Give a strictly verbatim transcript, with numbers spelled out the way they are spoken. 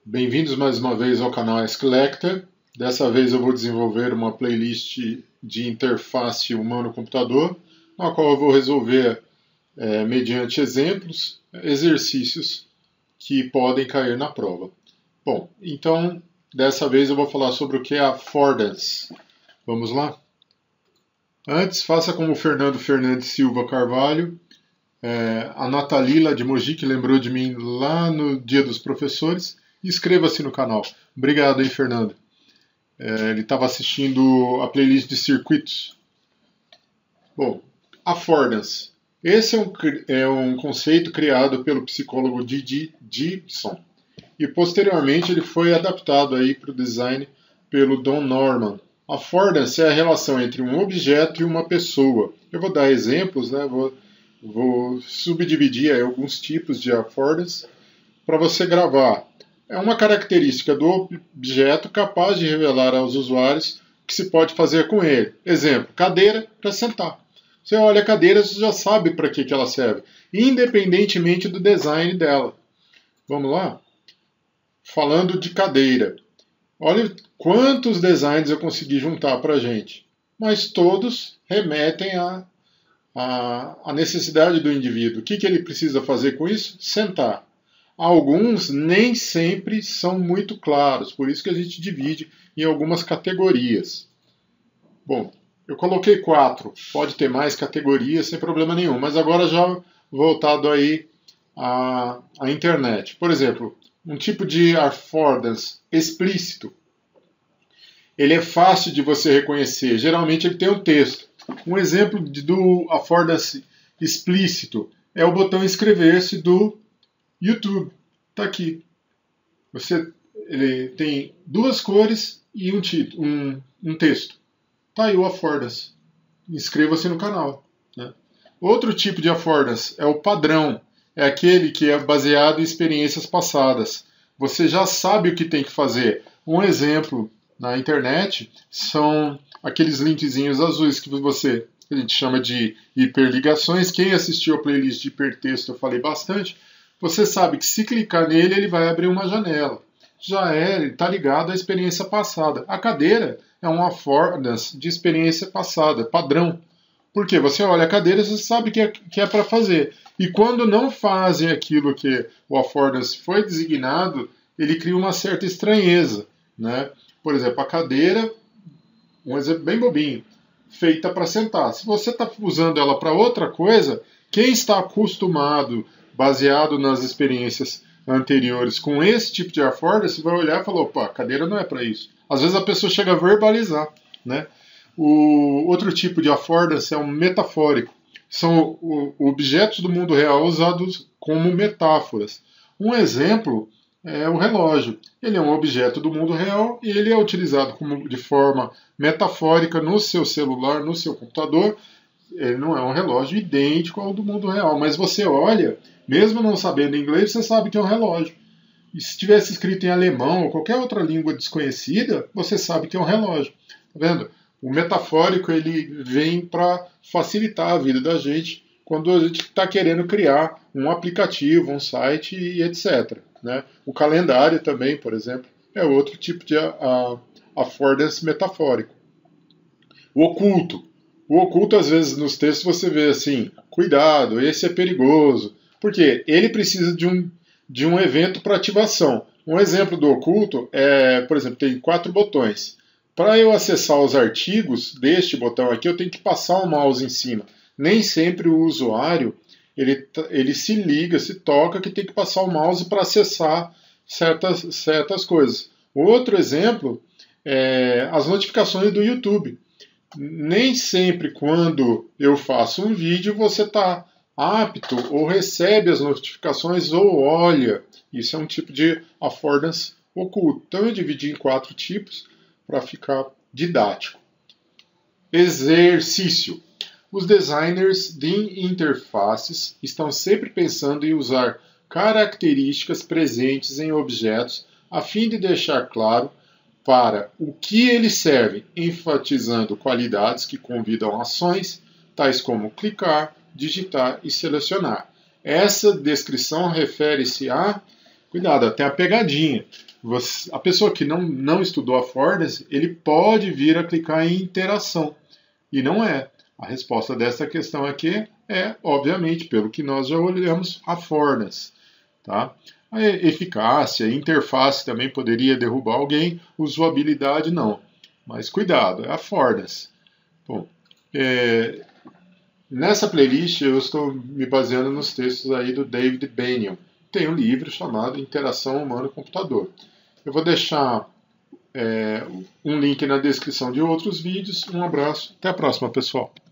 Bem-vindos mais uma vez ao canal Ask Lecter. Dessa vez eu vou desenvolver uma playlist de interface humano-computador, na qual eu vou resolver, é, mediante exemplos, exercícios que podem cair na prova. Bom, então, dessa vez eu vou falar sobre o que é affordance. Vamos lá? Antes, faça como o Fernando Fernandes Silva Carvalho, é, a Natalila de Mogi, que lembrou de mim lá no Dia dos Professores. Inscreva-se no canal. Obrigado, hein, Fernando. É, ele estava assistindo a playlist de circuitos. Bom, affordance. Esse é um, é um conceito criado pelo psicólogo Didi Gibson. E posteriormente ele foi adaptado aí para o design pelo Don Norman. Affordance é a relação entre um objeto e uma pessoa. Eu vou dar exemplos, né? vou, vou subdividir aí alguns tipos de affordance para você gravar. É uma característica do objeto capaz de revelar aos usuários o que se pode fazer com ele. Exemplo, cadeira para sentar. Você olha a cadeira, você já sabe para que, que ela serve, independentemente do design dela. Vamos lá? Falando de cadeira. Olha quantos designs eu consegui juntar para a gente. Mas todos remetem à a, a, a necessidade do indivíduo. O que, que ele precisa fazer com isso? Sentar. Alguns nem sempre são muito claros, por isso que a gente divide em algumas categorias. Bom, eu coloquei quatro, pode ter mais categorias sem problema nenhum, mas agora já voltado aí à, à internet. Por exemplo, um tipo de affordance explícito. Ele é fácil de você reconhecer, geralmente ele tem um texto. Um exemplo do affordance explícito é o botão inscrever-se do YouTube. Está aqui. Você, ele tem duas cores e um, título, um, um texto. Está aí o affordance. Inscreva-se no canal. Né? Outro tipo de affordance é o padrão. É aquele que é baseado em experiências passadas. Você já sabe o que tem que fazer. Um exemplo na internet são aqueles linkzinhos azuis que você, a gente chama de hiperligações. Quem assistiu a playlist de hipertexto eu falei bastante. Você sabe que se clicar nele, ele vai abrir uma janela. Já é, ele está ligado à experiência passada. A cadeira é um affordance de experiência passada, padrão. Porque você olha a cadeira, você sabe que é, que é para fazer. E quando não fazem aquilo que o affordance foi designado, ele cria uma certa estranheza. Né? Por exemplo, a cadeira, um exemplo bem bobinho, feita para sentar. Se você está usando ela para outra coisa, quem está acostumado, baseado nas experiências anteriores com esse tipo de affordance, você vai olhar e falar, opa, a cadeira não é para isso. Às vezes a pessoa chega a verbalizar. Né? O outro tipo de affordance é um metafórico. São objetos do mundo real usados como metáforas. Um exemplo é o relógio. Ele é um objeto do mundo real e ele é utilizado como, de forma metafórica no seu celular, no seu computador. Ele não é um relógio idêntico ao do mundo real, mas você olha, mesmo não sabendo inglês, você sabe que é um relógio. E se tivesse escrito em alemão ou qualquer outra língua desconhecida, você sabe que é um relógio. Tá vendo? O metafórico ele vem para facilitar a vida da gente quando a gente está querendo criar um aplicativo, um site e etcétera. Né? O calendário também, por exemplo, é outro tipo de a, a, affordance metafórico. O oculto. O oculto, às vezes, nos textos você vê assim, cuidado, esse é perigoso. Porque ele precisa de um, de um evento para ativação. Um exemplo do oculto é, por exemplo, tem quatro botões. Para eu acessar os artigos deste botão aqui, eu tenho que passar o mouse em cima. Nem sempre o usuário ele, ele se liga, se toca que tem que passar o mouse para acessar certas, certas coisas. Outro exemplo é as notificações do YouTube. Nem sempre quando eu faço um vídeo você está apto ou recebe as notificações ou olha. Isso é um tipo de affordance oculto. Então eu dividi em quatro tipos para ficar didático. Exercício. Os designers de interfaces estão sempre pensando em usar características presentes em objetos a fim de deixar claro para o que eles servem, enfatizando qualidades que convidam ações, tais como clicar, digitar e selecionar. Essa descrição refere-se a, cuidado, até a pegadinha, Você, a pessoa que não, não estudou affordance, ele pode vir a clicar em interação. E não é. A resposta dessa questão aqui é, obviamente, pelo que nós já olhamos, affordance. Tá? A eficácia, interface também poderia derrubar alguém, usabilidade não. Mas cuidado, é affordance. Bom, é, nessa playlist eu estou me baseando nos textos aí do David Benioff. Tem um livro chamado Interação Humano-Computador. Eu vou deixar é, um link na descrição de outros vídeos. Um abraço, até a próxima, pessoal.